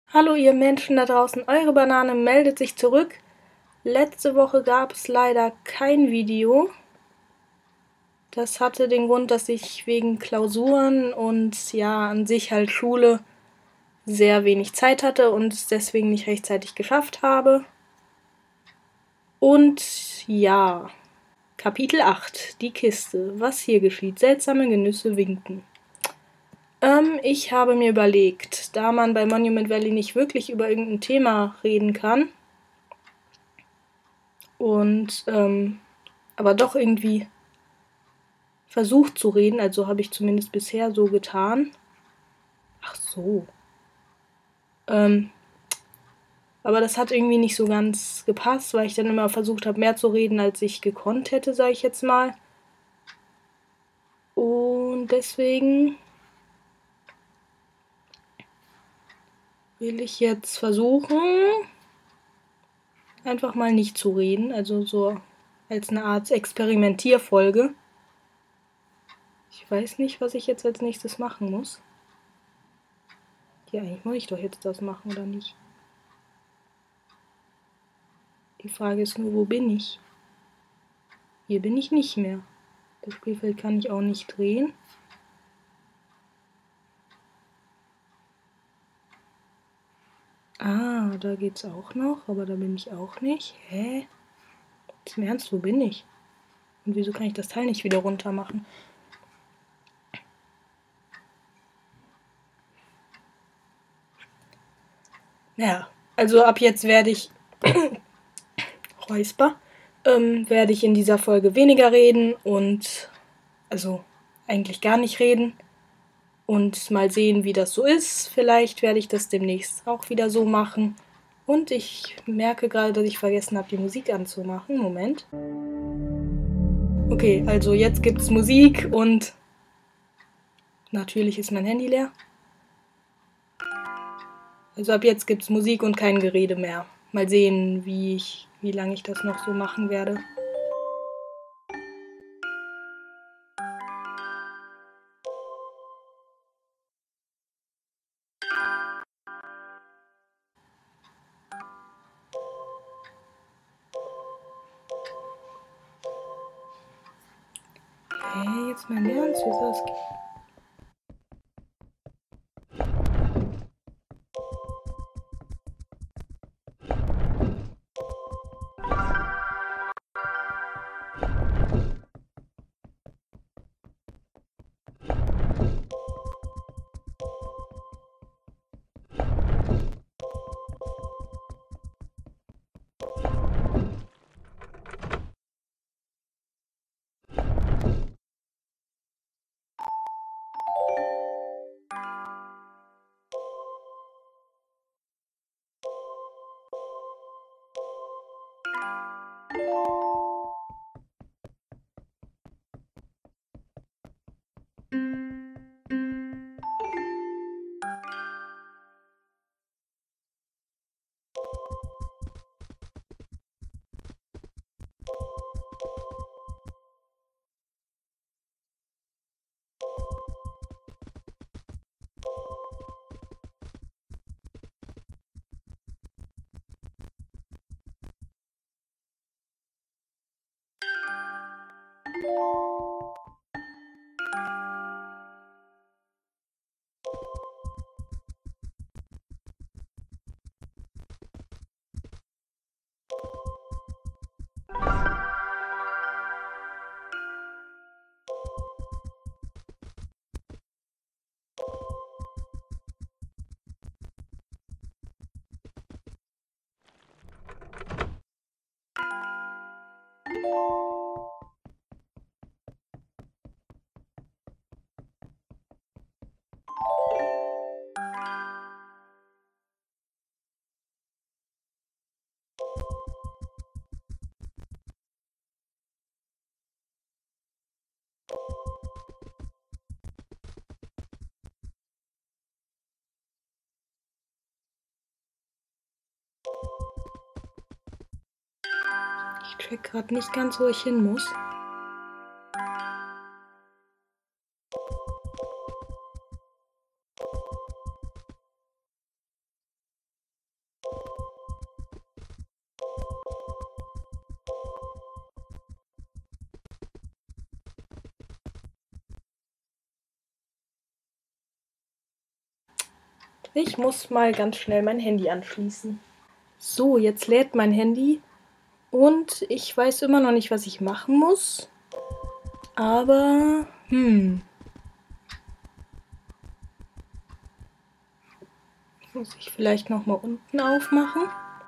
Hallo ihr Menschen da draußen, eure Banane meldet sich zurück. Letzte Woche gab es leider kein Video. Das hatte den Grund, dass ich wegen Klausuren und ja, an sich halt Schule sehr wenig Zeit hatte und es deswegen nicht rechtzeitig geschafft habe. Und ja, Kapitel 8, die Kiste. Was hier geschieht? Seltsame Genüsse winken. Ich habe mir überlegt, da man bei Monument Valley nicht wirklich über irgendein Thema reden kann und aber doch irgendwie versucht zu reden, also habe ich zumindest bisher so getan. Ach so. Aber das hat irgendwie nicht so ganz gepasst, weil ich dann immer versucht habe, mehr zu reden, als ich gekonnt hätte, sage ich jetzt mal. Und deswegen will ich jetzt versuchen, einfach mal nicht zu reden, also so als eine Art Experimentierfolge. Ich weiß nicht, was ich jetzt als nächstes machen muss. Ja, eigentlich muss ich doch jetzt das machen, oder nicht? Die Frage ist nur, wo bin ich? Hier bin ich nicht mehr. Das Spielfeld kann ich auch nicht drehen. Ah, da geht's auch noch, aber da bin ich auch nicht. Hä? Jetzt im Ernst, wo bin ich? Und wieso kann ich das Teil nicht wieder runter machen? Naja, also ab jetzt werde ich Räusper, werde ich in dieser Folge weniger reden und also eigentlich gar nicht reden und mal sehen, wie das so ist. Vielleicht werde ich das demnächst auch wieder so machen. Und ich merke gerade, dass ich vergessen habe, die Musik anzumachen. Moment. Okay, also jetzt gibt's Musik und natürlich ist mein Handy leer. Also ab jetzt gibt's Musik und kein Gerede mehr. Mal sehen, wie lange ich das noch so machen werde. Hey, jetzt mal im Ernst, wie soll das gehen? Ich check gerade nicht ganz, wo ich hin muss. Ich muss mal ganz schnell mein Handy anschließen. So, jetzt lädt mein Handy und ich weiß immer noch nicht, was ich machen muss. Aber, muss ich vielleicht noch mal unten aufmachen?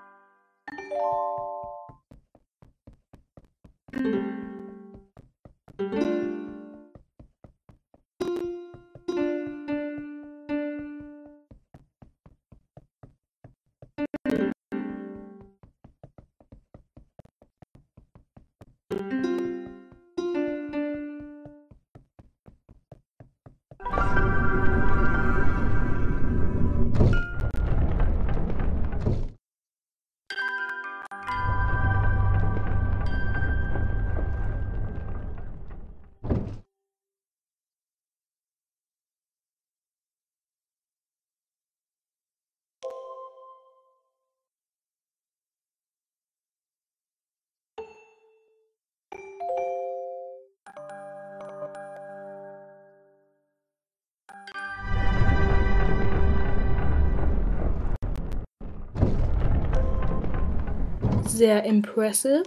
Sehr impressive.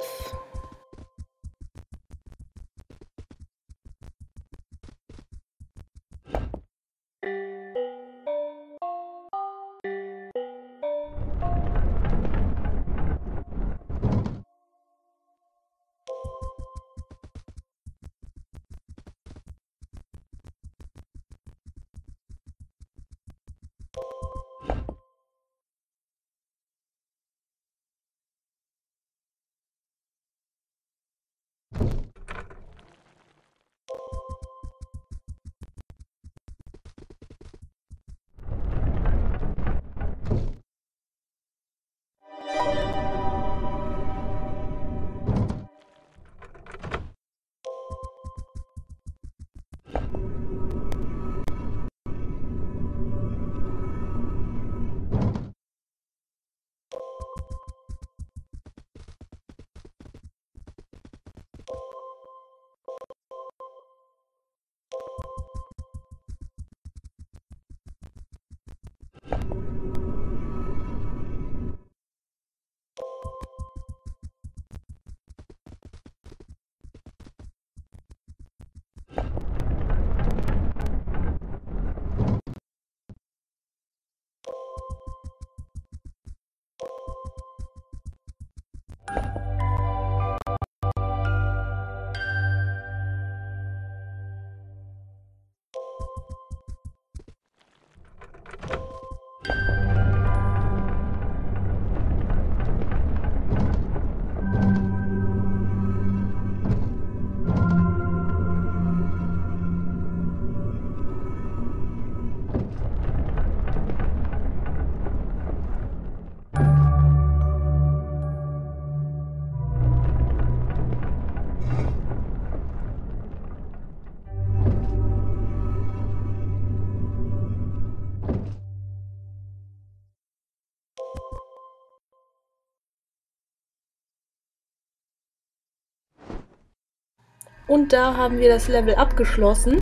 Und da haben wir das Level abgeschlossen.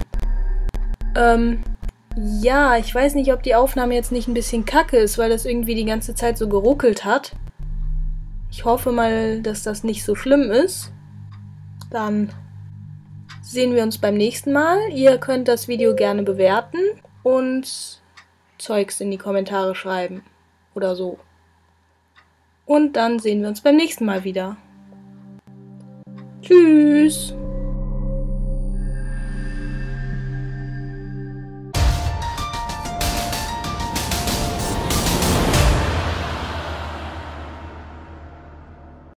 Ja, ich weiß nicht, ob die Aufnahme jetzt nicht ein bisschen kacke ist, weil das irgendwie die ganze Zeit so geruckelt hat. Ich hoffe mal, dass das nicht so schlimm ist. Dann sehen wir uns beim nächsten Mal. Ihr könnt das Video gerne bewerten und Zeugs in die Kommentare schreiben. Oder so. Und dann sehen wir uns beim nächsten Mal wieder. Tschüss!